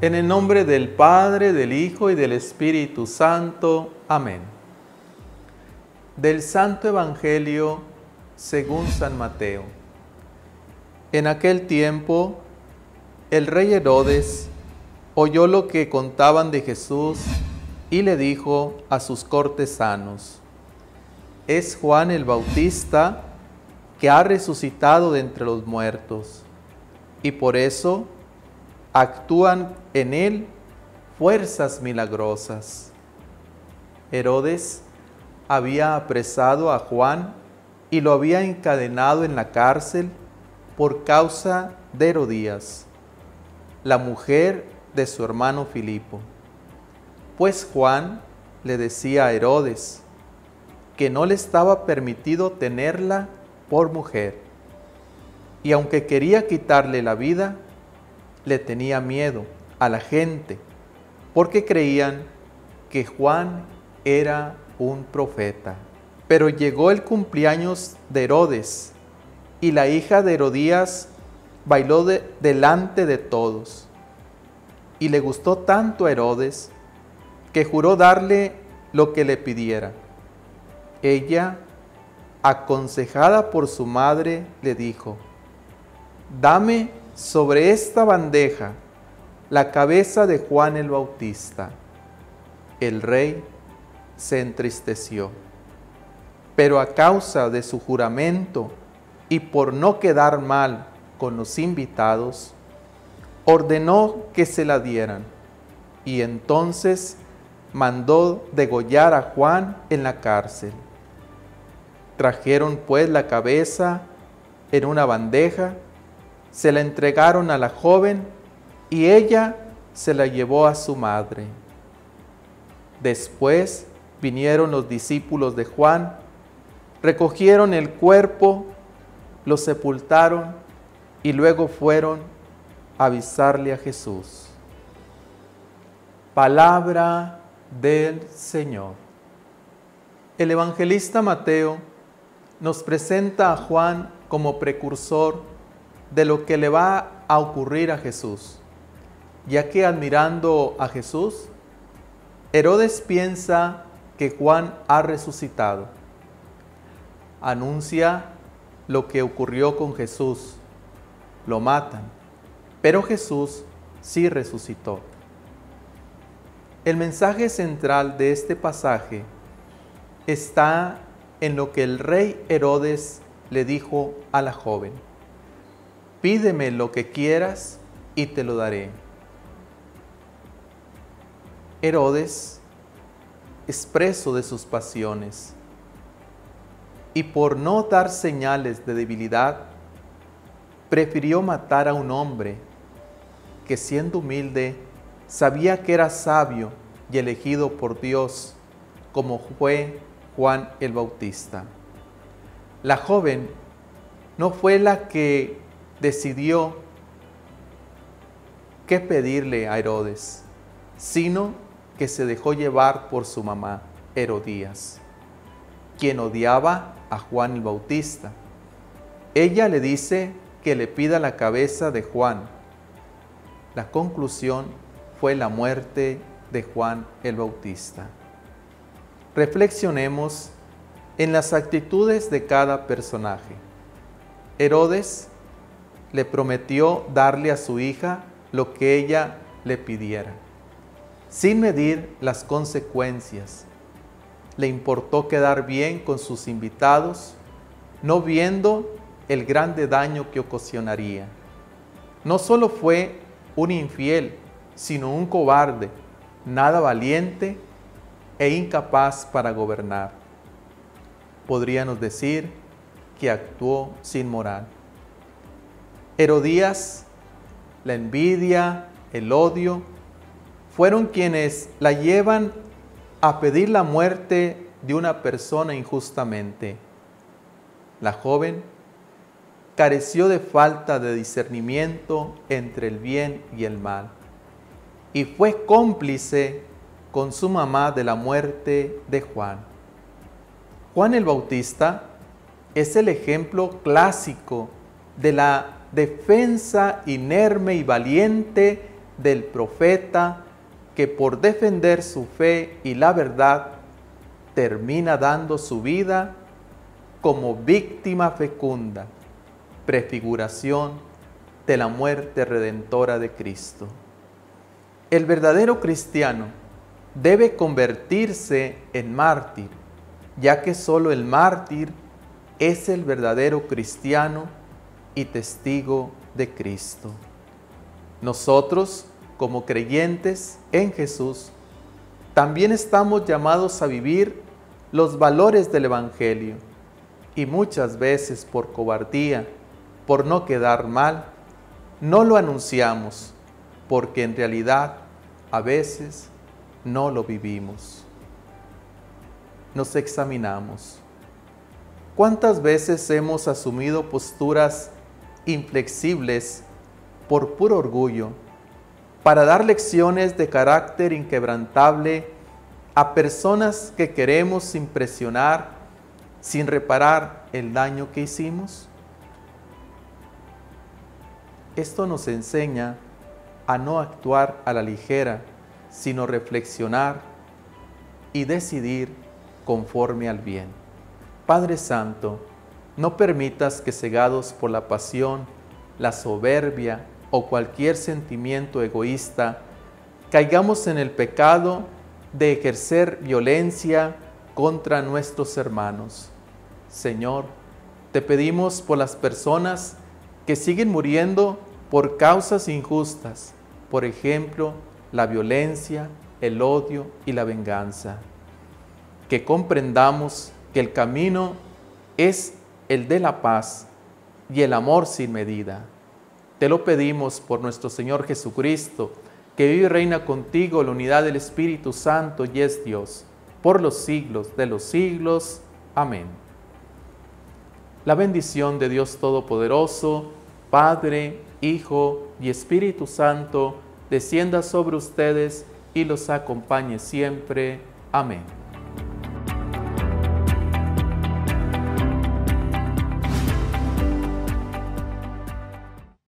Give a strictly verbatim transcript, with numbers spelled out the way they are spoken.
En el nombre del Padre, del Hijo y del Espíritu Santo. Amén. Del Santo Evangelio según San Mateo. En aquel tiempo, el rey Herodes oyó lo que contaban de Jesús y le dijo a sus cortesanos: es Juan el Bautista que ha resucitado de entre los muertos, y por eso actúan en él fuerzas milagrosas. Herodes había apresado a Juan y lo había encadenado en la cárcel por causa de Herodías, la mujer de su hermano Filipo. Pues Juan le decía a Herodes que no le estaba permitido tenerla por mujer, y aunque quería quitarle la vida, le tenía miedo a la gente, porque creían que Juan era un profeta. Pero llegó el cumpleaños de Herodes, y la hija de Herodías bailó de, delante de todos. Y le gustó tanto a Herodes, que juró darle lo que le pidiera. Ella, aconsejada por su madre, le dijo: dame sobre esta bandeja la cabeza de Juan el Bautista. El rey se entristeció, pero a causa de su juramento y por no quedar mal con los invitados, ordenó que se la dieran, y entonces mandó degollar a Juan en la cárcel. Trajeron pues la cabeza en una bandeja, se la entregaron a la joven y ella se la llevó a su madre. Después vinieron los discípulos de Juan, recogieron el cuerpo, lo sepultaron y luego fueron a avisarle a Jesús. Palabra del Señor. El evangelista Mateo nos presenta a Juan como precursor de lo que le va a ocurrir a Jesús, ya que admirando a Jesús, Herodes piensa que Juan ha resucitado. Anuncia lo que ocurrió con Jesús, lo matan, pero Jesús sí resucitó. El mensaje central de este pasaje está en lo que el rey Herodes le dijo a la joven: pídeme lo que quieras y te lo daré. Herodes, expreso de sus pasiones, y por no dar señales de debilidad, prefirió matar a un hombre que, siendo humilde, sabía que era sabio y elegido por Dios, como fue Juan el Bautista. La joven no fue la que decidió qué pedirle a Herodes, sino que se dejó llevar por su mamá, Herodías, quien odiaba a Juan el Bautista. Ella le dice que le pida la cabeza de Juan. La conclusión fue la muerte de Juan el Bautista. Reflexionemos en las actitudes de cada personaje. Herodes le prometió darle a su hija lo que ella le pidiera, sin medir las consecuencias. Le importó quedar bien con sus invitados, no viendo el grande daño que ocasionaría. No solo fue un infiel, sino un cobarde, nada valiente e incapaz para gobernar. Podríamos decir que actuó sin moral. Herodías, la envidia, el odio, fueron quienes la llevan a pedir la muerte de una persona injustamente. La joven careció de falta de discernimiento entre el bien y el mal, y fue cómplice con su mamá de la muerte de Juan. Juan el Bautista es el ejemplo clásico de la defensa inerme y valiente del profeta que por defender su fe y la verdad termina dando su vida como víctima fecunda, prefiguración de la muerte redentora de Cristo. El verdadero cristiano debe convertirse en mártir, ya que solo el mártir es el verdadero cristiano y testigo de Cristo. Nosotros, como creyentes en Jesús, también estamos llamados a vivir los valores del Evangelio y muchas veces por cobardía, por no quedar mal, no lo anunciamos, porque en realidad a veces no lo vivimos. Nos examinamos. ¿Cuántas veces hemos asumido posturas inflexibles por puro orgullo para dar lecciones de carácter inquebrantable a personas que queremos impresionar sin reparar el daño que hicimos? Esto nos enseña a no actuar a la ligera, sino reflexionar y decidir conforme al bien. Padre Santo, no permitas que cegados por la pasión, la soberbia o cualquier sentimiento egoísta, caigamos en el pecado de ejercer violencia contra nuestros hermanos. Señor, te pedimos por las personas que siguen muriendo por causas injustas, por ejemplo, la violencia, el odio y la venganza. Que comprendamos que el camino es el de la paz y el amor sin medida. Te lo pedimos por nuestro Señor Jesucristo, que vive y reina contigo en la unidad del Espíritu Santo y es Dios, por los siglos de los siglos. Amén. La bendición de Dios Todopoderoso, Padre, Hijo y Espíritu Santo, descienda sobre ustedes y los acompañe siempre. Amén.